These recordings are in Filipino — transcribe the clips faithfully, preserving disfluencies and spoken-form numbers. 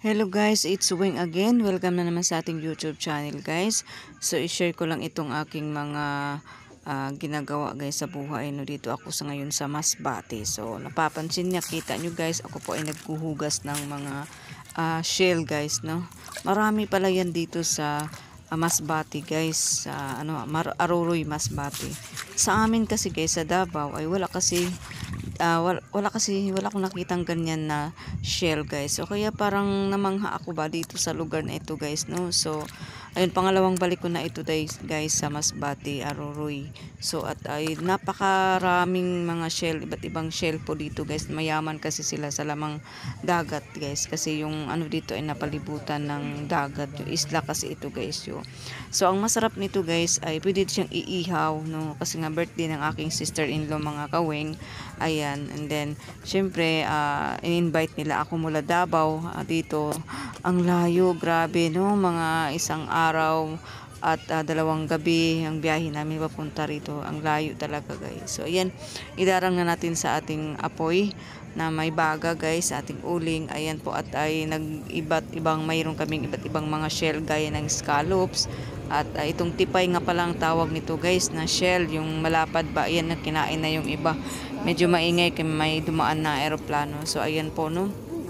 Hello guys, it's Wing again. Welcome na naman sa ating YouTube channel guys. So i-share ko lang itong aking mga uh, ginagawa guys sa buhay. No, dito ako sa ngayon sa Masbate. So napapansin niya, kita nyo guys, ako po ay nagkuhugas ng mga uh, shell guys. No? Marami pala yan dito sa uh, Masbate guys. Sa uh, ano, Aruroy Masbate. Sa amin kasi guys sa Davao ay wala kasi uh, wala, wala kasi wala akong nakitang ganyan na shell guys. So kaya parang namangha ako ba dito sa lugar na ito guys, no. So ayun, pangalawang balik ko na ito guys, guys sa Masbate, Aruroy. So at ay napakaraming mga shell, iba't ibang shell po dito guys. Mayaman kasi sila sa lamang dagat guys, kasi yung ano dito ay napalibutan ng dagat, yung isla kasi ito guys yo. So ang masarap nito guys ay pwede siyang iihaw, no, kasi nga birthday ng aking sister-in-law mga kaweng. Ayan, and then syempre uh, in-invite nila ako mula Davao uh, dito. Ang layo, grabe no, mga isang araw at uh, dalawang gabi ang biyahe namin papunta rito. Ang layo talaga guys. So ayan, idarang na natin sa ating apoy na may baga guys, sa ating uling. Ayan po, at ay nag-iba't ibang, mayroon kaming iba't ibang mga shell gaya ng scallops. At uh, itong tipay nga pala ang tawag nito guys, na shell, yung malapad ba, ayan na kinain na yung iba. Medyo maingay kaya may dumaan na aeroplano. So ayan po no.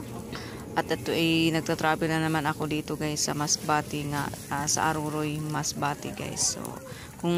At ito ay nagta-travel na naman ako dito guys sa Masbate nga, uh, sa Aruroy Masbate guys. So kung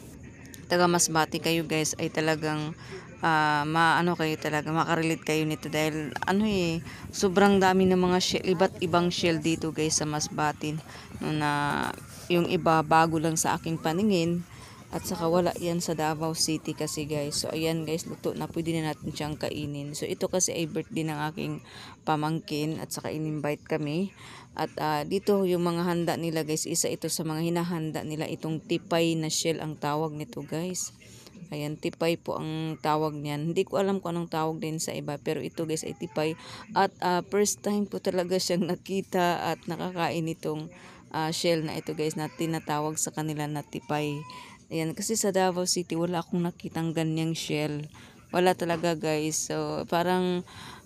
taga Masbate kayo guys ay talagang uh, maano kayo talaga, makarelate kayo nito dahil ano eh, sobrang dami ng mga shell, iba't ibang shell dito guys sa Masbate, no, na yung iba bago lang sa aking paningin. At saka wala yan sa Davao City kasi guys. So ayan guys, luto na, pwede na natin siyang kainin. So ito kasi ay birthday ng aking pamangkin at saka in-invite kami. At uh, dito yung mga handa nila guys, isa ito sa mga hinahanda nila, itong tipay na shell ang tawag nito guys. Ayan, tipay po ang tawag niyan. Hindi ko alam kung anong tawag din sa iba, pero ito guys ay tipay. At uh, first time po talaga siyang nakita at nakakain itong uh, shell na ito guys, na tinatawag sa kanila na tipay. Ayan, kasi sa Davao City wala akong nakitang ganyang shell. Wala talaga guys. So parang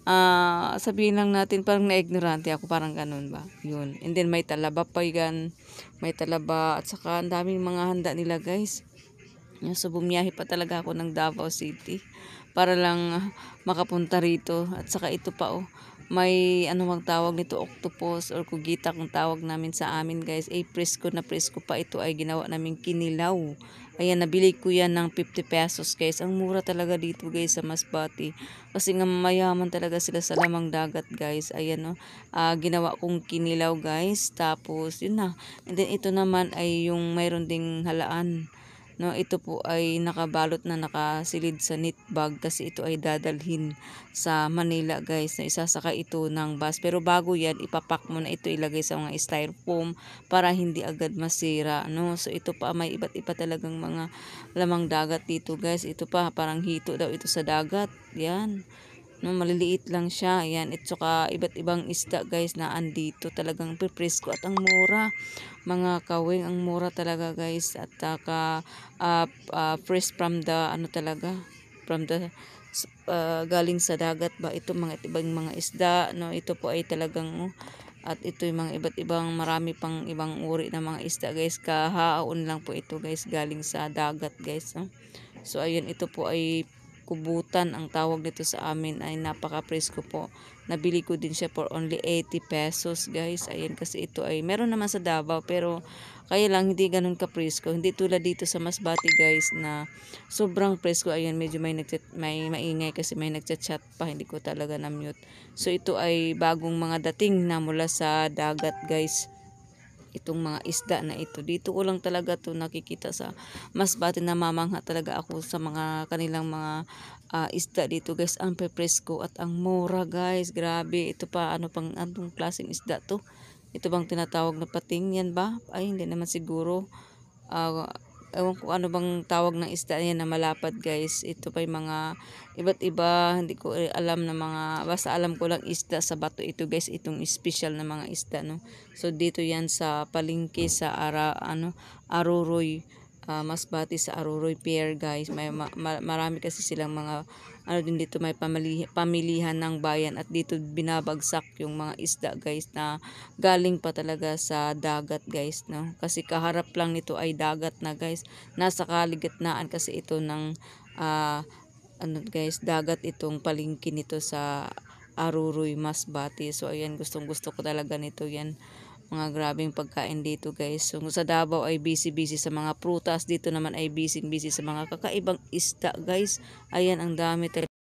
uh, sabihin lang natin, parang na-ignorante ako, parang ganun ba. Yun. And then may talaba pa yan. May talaba at saka ang daming mga handa nila guys. So bumiyahe pa talaga ako ng Davao City para lang uh, makapunta rito. At saka ito pa oh, may ano bang tawag nito, octopus or kugita kung tawag namin sa amin guys. Eh presko na presko pa, ito ay ginawa namin kinilaw. Ayan, nabili ko yan ng fifty pesos guys. Ang mura talaga dito guys sa Masbate, kasi nga mayaman talaga sila sa lamang dagat guys. Ayan no, uh, ginawa kong kinilaw guys. Tapos yun na, and then ito naman ay yung mayroon ding halaan. No, ito po ay nakabalot na, nakasilid sa knit bag, kasi ito ay dadalhin sa Manila guys, na isasaka ito ng bus. Pero bago yan, ipapak mo na ito, ilagay sa mga styrofoam para hindi agad masira, no. So ito pa, may iba't iba talagang mga lamang dagat dito guys. Ito pa, parang hito daw ito sa dagat. Yan. No, maliliit lang siya. Ayan, at saka iba't ibang isda guys na andito, talagang presko at ang mura. Mga kawing, ang mura talaga guys. At saka uh, uh, fresh from the ano talaga, from the uh, galing sa dagat ba ito, mga ibang mga isda, no. Ito po ay talagang oh, at ito yung mga iba't ibang, marami pang ibang uri ng mga isda guys. Kahaon lang po ito guys, galing sa dagat guys, no? So ayun, ito po ay kubutan ang tawag nito sa amin, ay napaka-presko po. Nabili ko din siya for only eighty pesos guys. Ayan, kasi ito ay meron naman sa Davao, pero kaya lang hindi ganun ka-presko. Hindi tulad dito sa Masbate guys na sobrang presko. Ayan, medyo may nagchat, may maingay kasi may nagchat-chat pa, hindi ko talaga na mute. So ito ay bagong mga dating na mula sa dagat guys, itong mga isda na ito. Dito ko lang talaga to nakikita sa Masbate, na mamangha talaga ako sa mga kanilang mga uh, isda dito guys. Ang presko at ang mura guys, grabe. Ito pa, ano pang, anong klaseng isda to? Ito bang tinatawag na pating, yan ba? Ay hindi naman siguro. uh, ewan ko ano bang tawag ng isda yan na malapad guys. Ito pa yung mga iba't iba, hindi ko alam na mga, basta alam ko lang isda sa bato ito guys, itong special na mga isda, no. So dito yan sa palengke sa ara ano Aruroy, uh, Masbate, sa Aruroy Pier guys. May ma ma marami kasi silang mga ano din dito, may pamili, pamilihan ng bayan at dito binabagsak yung mga isda guys na galing pa talaga sa dagat guys, no? Kasi kaharap lang nito ay dagat na guys. Nasa kaligitnaan kasi ito ng uh, ano guys, dagat itong palengke nito sa Aruroy, Masbate. So ayan, gustong gusto ko talaga nito yan. Mga grabeng pagkain dito guys. So sa Davao ay busy-busy sa mga prutas. Dito naman ay busy-busy sa mga kakaibang isda guys. Ayan, ang dami talaga.